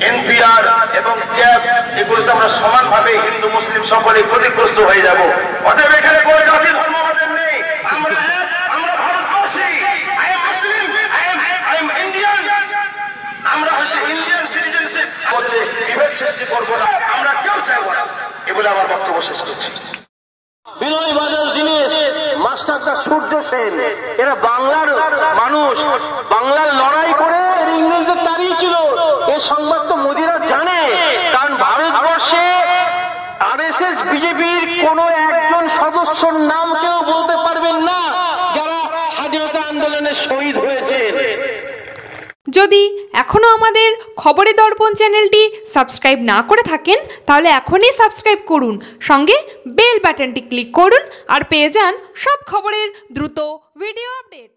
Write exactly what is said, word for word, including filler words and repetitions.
NPR এবং cab এগুলোতে আমরা সমানভাবে হিন্দু মুসলিম সকলে ক্ষতিগ্রস্ত হয়ে যাব। অতএব এখানে কোনো জাতি ধর্মবাদের নেই। আমরা আমরা ভারতবাসী। I am Muslim, I am I am Indian. আমরা হচ্ছে ইন্ডিয়ান সিটিজেনশিপ বলতে বিভেদ সৃষ্টি করব না, আমরা কেউ চাইব না। এ বলে আমার বক্তব্য শেষ করছি। বিনয় বাদল দীনেশ, মাস্টারদা সূর্য সেন, এরা বাংলার মানুষ, বাংলার লড়াই করে ইংরেজদের তাড়িয়েছিল। এই সংবাদ তো মোদিরা জানে, কারণ ভারতবর্ষে আরএসএস বিজেপির কোন একজন সদস্যর নাম কেউ বলতে পারবেন না যারা স্বাধীনতা আন্দোলনে শহীদ হয়েছে। যদি এখনও আমাদের খবরের দর্পণ চ্যানেলটি সাবস্ক্রাইব না করে থাকেন তাহলে এখনই সাবস্ক্রাইব করুন, সঙ্গে বেল বাটনটি ক্লিক করুন আর পেয়ে যান সব খবরের দ্রুত ভিডিও আপডেট।